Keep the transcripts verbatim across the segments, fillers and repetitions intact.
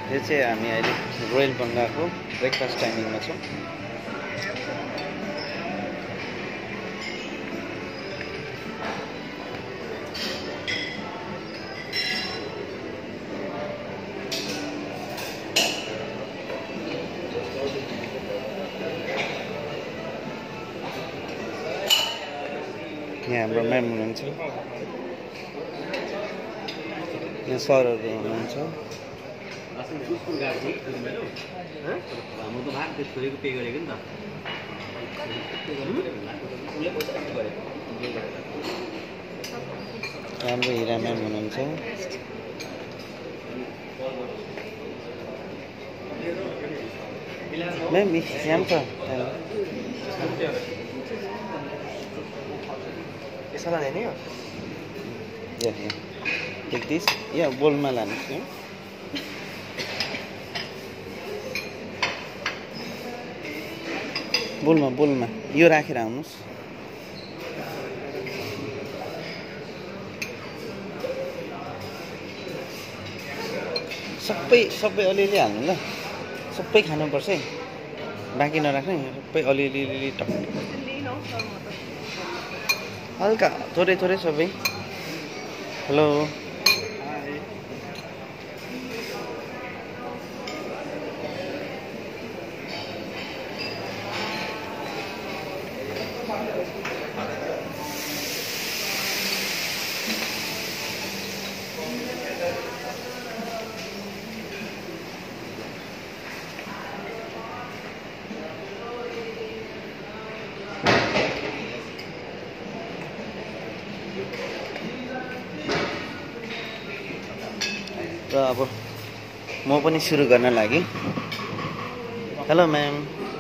यो चाहिँ हामी अहिले रोयल बङ्गलाको ब्रेकफास्ट टाइमिङमा छौँ। यहाँ हाम्रो म्याम हुनुहुन्छ, यहाँ सरहरू हुनुहुन्छ। हाम्रो हिरा म्याम हुनुहुन्छ। म्याम यहाँ छ साला नहीं है या या टेक दिस या बोलमा लानुहोस् न। बोलमा बोलमा यो राखेर आउनुहोस्। सबै सबै अलिअलि हाल्नु ल, सबै खानुपर्छ है, बाँकी नराख्नु है, सबै अलिअलि अलिअलि टक हल्का थोरै थोरै सबै। हेलो र अब म पनि सुरु गर्न लागि। हेलो म्याम,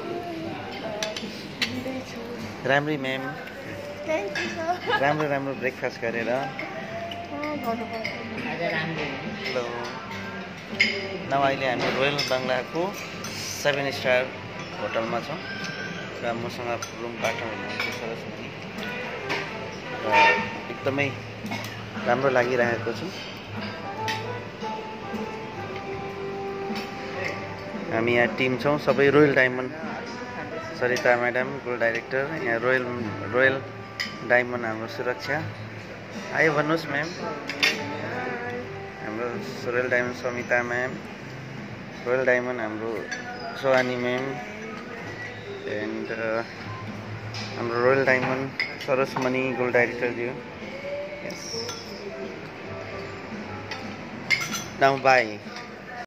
राम्रै म्याम, राम्रो राम्रो ब्रेकफास्ट गरेर। हेलो, नभए अहिले हामी रोयल बङ्गलाको सेभेन स्टार होटलमा छौँ र मसँग रुम पार्टनर हुनुहुन्छ सरस्वती, र एकदमै राम्रो लागिरहेको छु। हामी यहाँ टिम छौँ सबै royal diamond, Sarita madam gold director, यहाँ रोयल रोयल डायमन्ड हाम्रो सुरक्षा। आयो भन्नुहोस् म्याम। हाम्रो royal diamond Samita ma'am, royal diamond हाम्रो सोहानी म्याम, एन्ड हाम्रो royal diamond Sarasmani gold director jyu. Yes, now by.